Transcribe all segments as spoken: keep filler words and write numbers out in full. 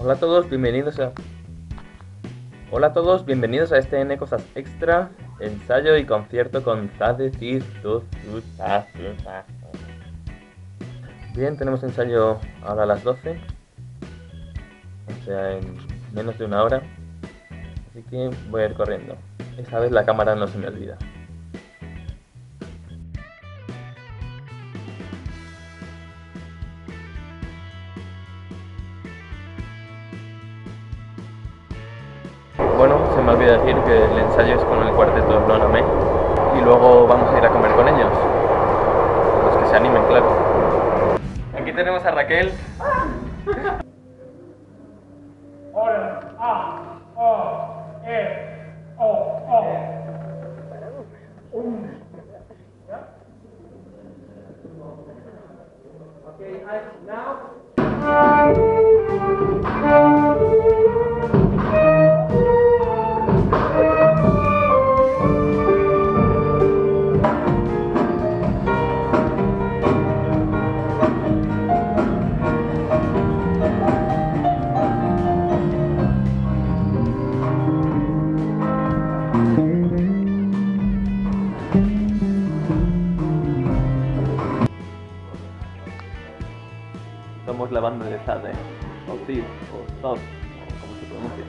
Hola a todos, bienvenidos a... Hola a todos, bienvenidos a este N Cosas Extra, ensayo y concierto con Zade Cis, Tuz, Tuz, Taz, Tuz, Taz. Bien, tenemos ensayo ahora a las doce, o sea, en menos de una hora, así que voy a ir corriendo. Esta vez la cámara no se me olvida. Bueno, se me olvida decir que el ensayo es con el cuarteto Noname y luego vamos a ir a comer con ellos. Los que se animen, claro. Aquí tenemos a Raquel. Hola, A, O, E, O, O. Okay, I, now. Somos la banda de Zade, o Cis, o Zod, o como se pronuncia.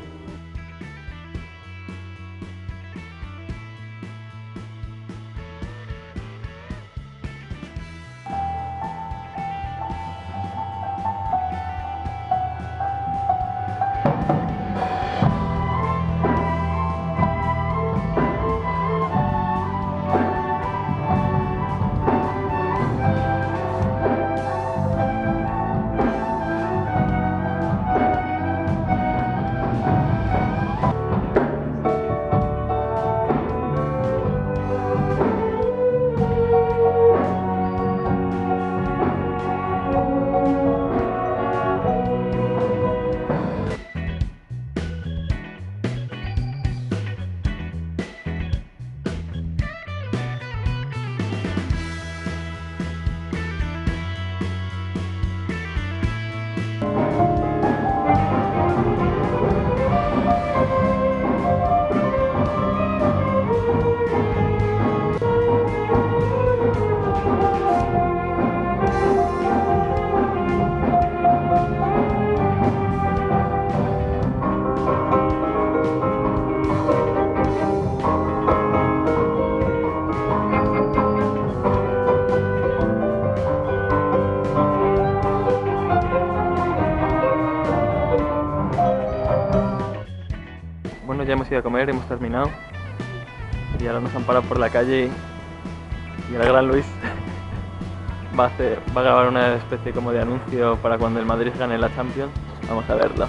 Bueno, ya hemos ido a comer, hemos terminado y ahora nos han parado por la calle y el gran Luis va a, hacer, va a grabar una especie como de anuncio para cuando el Madrid gane la Champions. Vamos a verlo.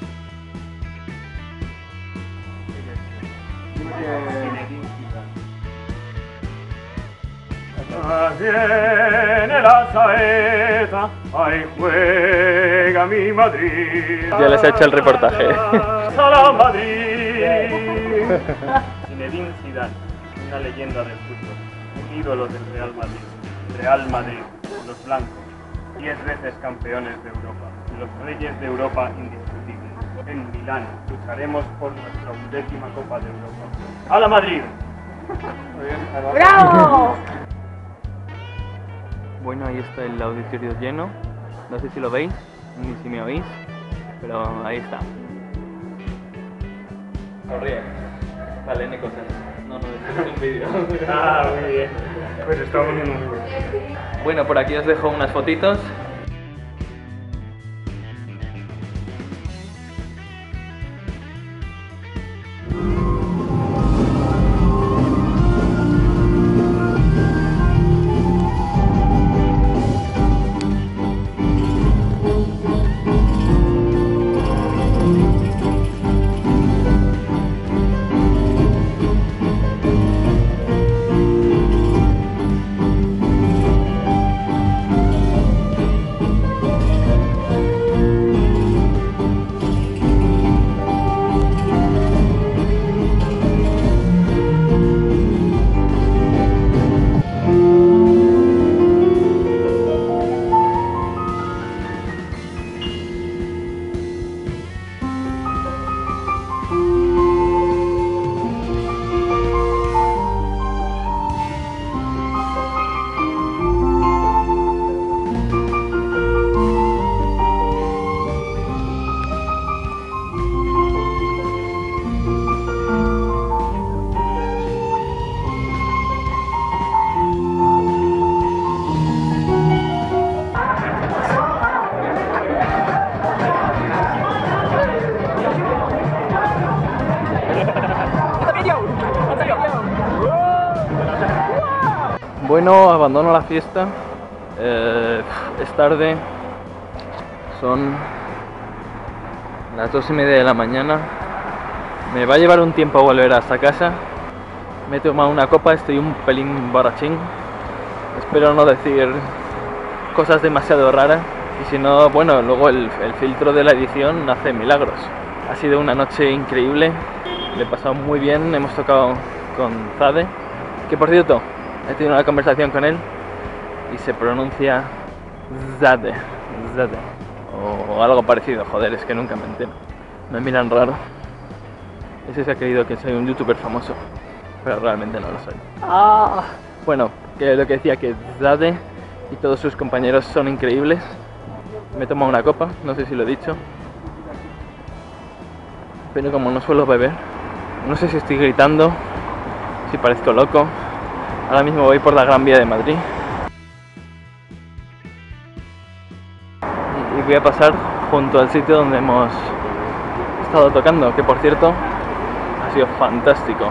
Viene la saeta, ahí juega mi Madrid. Ya les he hecho el reportaje. ¡A la Madrid! Zinedine Zidane, una leyenda del fútbol, un ídolo del Real Madrid. Real Madrid, los blancos, diez veces campeones de Europa, los reyes de Europa indiscutibles. En Milán lucharemos por nuestra undécima Copa de Europa. ¡A la Madrid! ¡Bravo! Bueno, ahí está el auditorio lleno. No sé si lo veis, ni si me oís, pero ahí está. Sonríe. Vale, N Cosas. No, no, esto es un vídeo. Ah, muy bien. Pues estamos en un vídeo. Bueno, por aquí os dejo unas fotitos. Bueno, abandono la fiesta. Eh, es tarde. Son las dos y media de la mañana. Me va a llevar un tiempo volver hasta casa. Me he tomado una copa, estoy un pelín borrachín. Espero no decir cosas demasiado raras. Y si no, bueno, luego el, el filtro de la edición hace milagros. Ha sido una noche increíble. Le he pasado muy bien. Hemos tocado con Zade. Que por cierto, he tenido una conversación con él. Y se pronuncia Zade. Zade. O algo parecido, joder, es que nunca me entero. Me miran raro. Ese se ha creído que soy un youtuber famoso, pero realmente no lo soy. Ah. Bueno, que lo que decía, que Zade y todos sus compañeros son increíbles. Me he tomado una copa, no sé si lo he dicho. Pero como no suelo beber, no sé si estoy gritando, si parezco loco. Ahora mismo voy por la Gran Vía de Madrid. Y voy a pasar junto al sitio donde hemos estado tocando, que por cierto ha sido fantástico.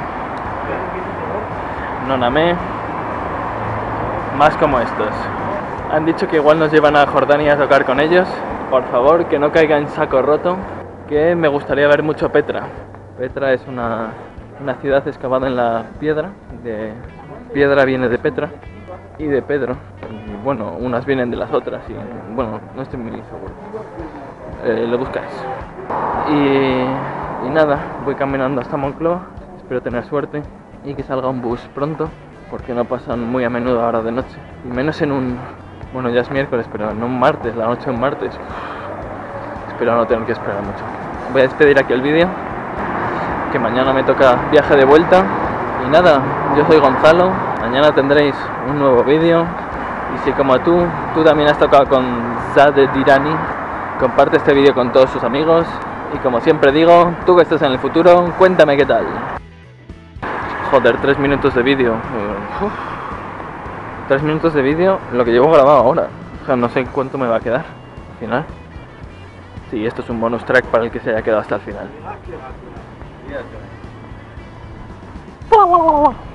Nonamé, más como estos. Han dicho que igual nos llevan a Jordania a tocar con ellos. Por favor, que no caiga en saco roto, que me gustaría ver mucho Petra. Petra es una, una ciudad excavada en la piedra. De piedra viene de Petra y de Pedro. Y bueno, unas vienen de las otras y bueno, no estoy muy seguro. Eh, lo buscáis. Y, y nada, voy caminando hasta Moncloa. Espero tener suerte y que salga un bus pronto, porque no pasan muy a menudo ahora de noche. Y menos en un... Bueno, ya es miércoles, pero en un martes, la noche de un martes. Espero no tener que esperar mucho. Voy a despedir aquí el vídeo, que mañana me toca viaje de vuelta. Y nada, yo soy Gonzalo. Mañana tendréis un nuevo vídeo. Y si como tú, tú también has tocado con Zade Dirani, comparte este vídeo con todos sus amigos. Y como siempre digo, tú que estás en el futuro, cuéntame qué tal. Joder, tres minutos de vídeo. Uf. Tres minutos de vídeo, lo que llevo grabado ahora. O sea, no sé cuánto me va a quedar al final. Sí, esto es un bonus track para el que se haya quedado hasta el final.